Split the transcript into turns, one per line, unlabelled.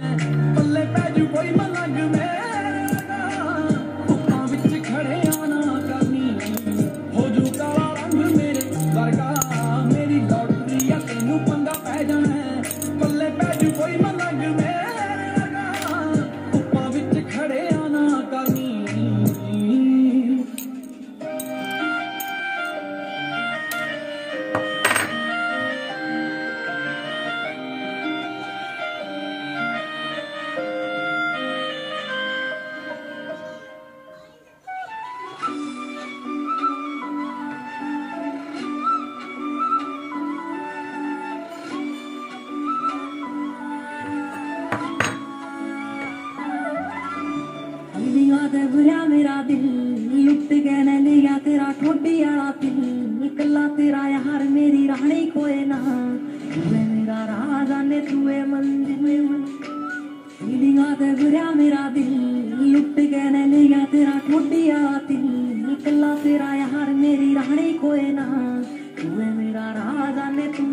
पल्ले पैजू कोई मलंग मेरा धुप्पां विच खड़े आना करनी हो जू काला रंग मेरे वर्गा मेरी लॉटरी आ तेनू पंगा पै जाना पल्ले पैजू कोई मलंग मेरा धुप्पां विच खड़े आना करनी बुरा मेरा दिल लुट के न लिया तेरा ठोडी वाला दिल कला तेरा यार मेरी रानी कोई ना तू मेरा राजा ने तुए मंदिर बुरा मेरा दिल लुट के न लिया तेरा ठोडी वाला दिल कला तेरा यार मेरी रानी कोई ना तू मेरा राजा ने तू